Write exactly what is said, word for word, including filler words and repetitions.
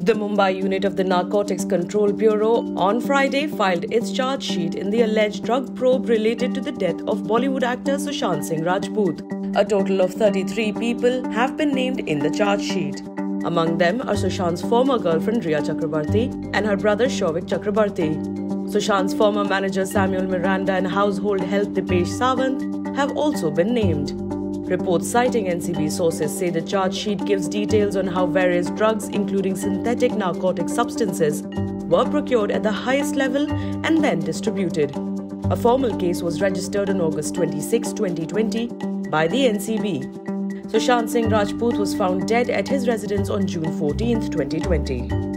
The Mumbai unit of the Narcotics Control Bureau on Friday filed its charge sheet in the alleged drug probe related to the death of Bollywood actor Sushant Singh Rajput. A total of thirty-three people have been named in the charge sheet. Among them are Sushant's former girlfriend Rhea Chakrabarti and her brother Shouvik Chakrabarti. Sushant's former manager Samuel Miranda and household help Dipesh Sawant have also been named. Reports citing N C B sources say the charge sheet gives details on how various drugs, including synthetic narcotic substances, were procured at the highest level and then distributed. A formal case was registered on August twenty-sixth, twenty twenty by the N C B. Sushant Singh Rajput was found dead at his residence on June fourteenth, twenty twenty.